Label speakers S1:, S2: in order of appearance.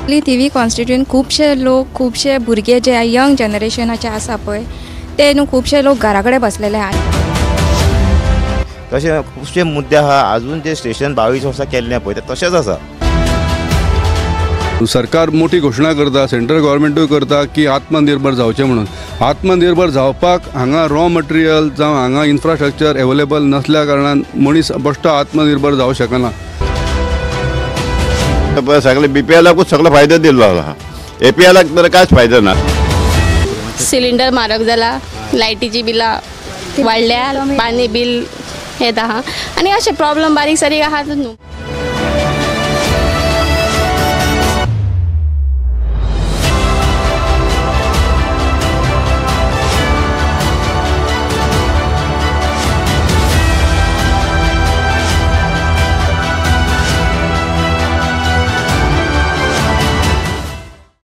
S1: Thivim constituent खूबशे लोक खूबशे भुरगे जे यंग जनरेशनाचे आसा पळय ते न्हू खूबशे लोक घरा कडेन बसलेले आहात.
S2: तशें खुबशे मुद्दे आहा अजून जे स्टेशन 22 वर्सां केल्लें पळय ते तशेंच आसा.
S3: सरकार मोठी घोषणा करता, सेंट्रल गव्हर्मेंटूय करता की आत्मनिर्भर जावचें म्हणून. आत्मनिर्भर जावपाक हांगा रॉ मटेरियल जावं हांगा इन्फ्रास्ट्रक्चर अवेलेबल नसल्या कारणान मनीस बेश्टो आत्मनिर्भर जावं शकना.
S4: सगळे BPLकूच सगळो फायदो दिल्लो आहा, APLक तर कांयच फायदो ना.
S5: सिलिंडर म्हारग जाला, लायटीची बिलां वाडल्या, पाणी बील येता आनी अशे प्रॉब्लेम बारीक सारीक आहात न्हू.